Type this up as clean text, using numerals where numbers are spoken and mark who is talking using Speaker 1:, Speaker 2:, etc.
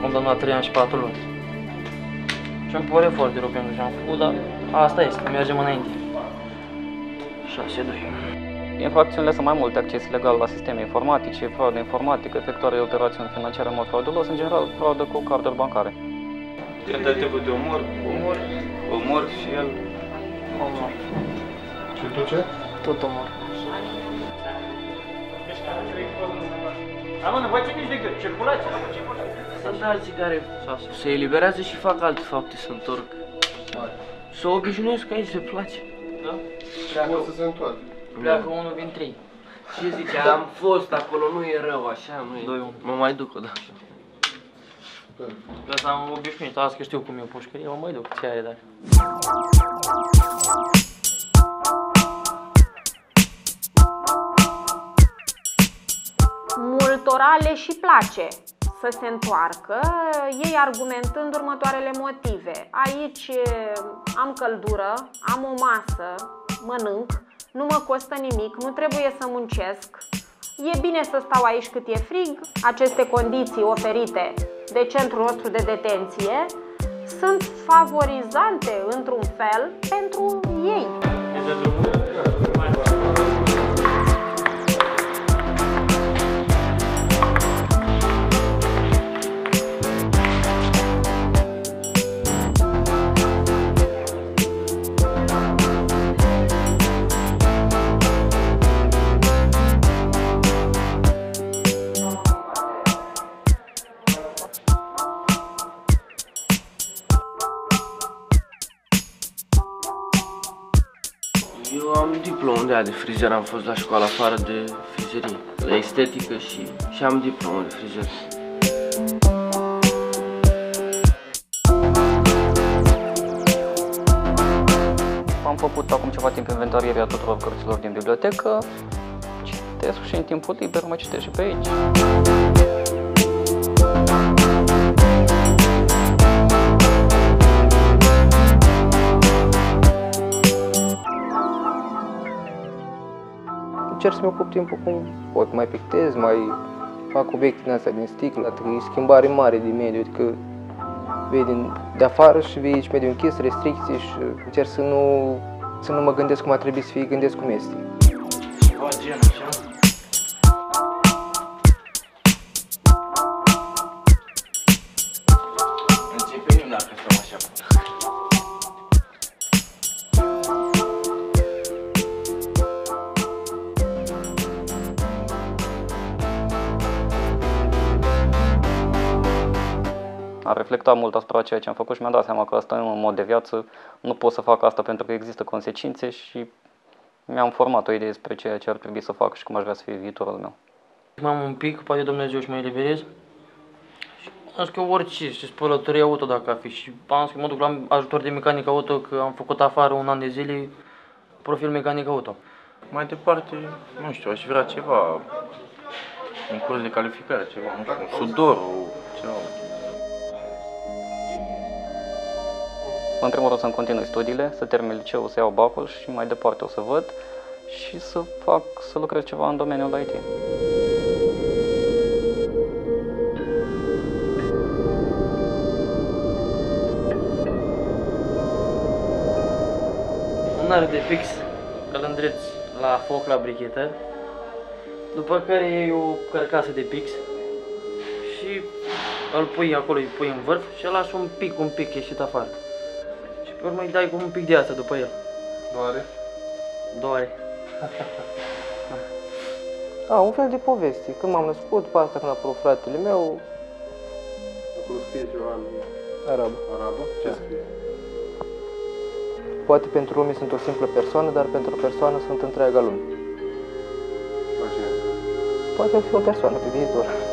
Speaker 1: condamnat 3 ani și 4 luni. Și îmi pare foarte rău pentru ce am făcut, dar asta este, mergem înainte. 6-2.
Speaker 2: Infracțiunile sunt mai multe: acces ilegal la sisteme informatice, fraudă informatică, efectuarea de operațiuni financiare în mod fraudulos, în general fraudă cu carduri bancare.
Speaker 3: Tentativă de omor și el...
Speaker 4: Omor. Și tu ce?
Speaker 1: Tot omor. Voi țineți de gât, circulați. Sunt alții care se eliberează și fac alte fapte, se întorc. Să obișnuiesc că aici se place. Da?
Speaker 4: Vor să se întoarcă.
Speaker 1: Pleacă unul din 3.
Speaker 5: Ce zice? Am fost acolo, nu e rău, așa, nu e.
Speaker 1: 2-1. Mă mai duc o dată. Că asta am obișnuit, azi că știu cum e o pușcărie, mă mai duc, ce are dacă.
Speaker 6: Multora le și place să se întoarcă, ei argumentând următoarele motive. Aici am căldură, am o masă, mănânc, nu mă costă nimic, nu trebuie să muncesc. E bine să stau aici cât e frig. Aceste condiții oferite de centrul nostru de detenție sunt favorizante într-un fel pentru ei.
Speaker 5: Eu am diplomul de frizer, am fost la școală afară de frizerie, la estetică și am diplomul de frizer.
Speaker 2: Am făcut acum ceva timp inventarierea tuturor cărților din bibliotecă, citesc și în timpul liber mă citesc și pe aici. Încerc să-mi ocup timpul cum pot, mai pictez, mai fac obiecte din astea din sticlă, e schimbare mare de mediu, adică vei de afară și vei aici mediu închis, restricții și încerc să nu mă gândesc cum ar trebui să fie, gândesc cum este.
Speaker 1: Ceva gen așa.
Speaker 5: Începem dacă stăm așa.
Speaker 2: Am reflectat mult asupra ceea ce am făcut și mi-am dat seama că asta e un mod de viață, nu pot să fac asta pentru că există consecințe și mi-am format o idee despre ceea ce ar trebui să fac și cum aș vrea să fie viitorul meu.
Speaker 1: M-am un pic, poate Dumnezeu și mă eliberez. Și am zis că orice, și spălătorie auto dacă ar fi. Și am zis că mă duc la ajutor de mecanic auto, că am făcut afară un an de zile profil mecanic auto.
Speaker 3: Mai departe, nu știu, aș vrea ceva, un curs de calificare, ceva, nu știu, un sudorul, ceva.
Speaker 2: În primul rând să-mi continui studiile, să termin liceul, să iau bacul și mai departe o să văd și să lucrez ceva în domeniul IT.
Speaker 1: Un arc de pix, îl îndreți la foc la brichetă, după care iei o carcasă de pix și îl pui acolo, îi pui în vârf și îl lași un pic ieșit afară. Și pe urmă îi dai cu un pic de asta după el.
Speaker 4: Doare?
Speaker 1: Doare.
Speaker 2: Un fel de poveste. Când m-am născut, după asta când a apărut fratele meu.
Speaker 4: Acolo scrie ceva în
Speaker 2: Arabă.
Speaker 4: arabă? Ce scrie?
Speaker 2: Poate pentru lumii sunt o simplă persoană, dar pentru o persoană sunt întreaga lume.
Speaker 4: La cine?
Speaker 2: Poate fi o persoană pe viitor.